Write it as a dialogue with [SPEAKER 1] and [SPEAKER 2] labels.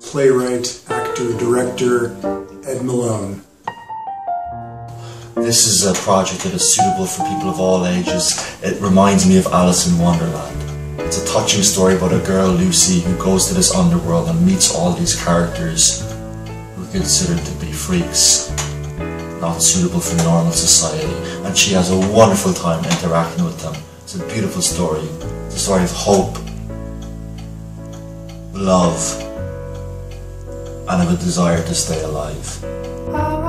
[SPEAKER 1] playwright, actor, director, Ed Malone.
[SPEAKER 2] This is a project that is suitable for people of all ages. It reminds me of Alice in Wonderland. It's a touching story about a girl, Lucy, who goes to this underworld and meets all these characters who are considered to be freaks, not suitable for normal society, and she has a wonderful time interacting with them. It's a beautiful story. It's a story of hope, love, and of a desire to stay alive.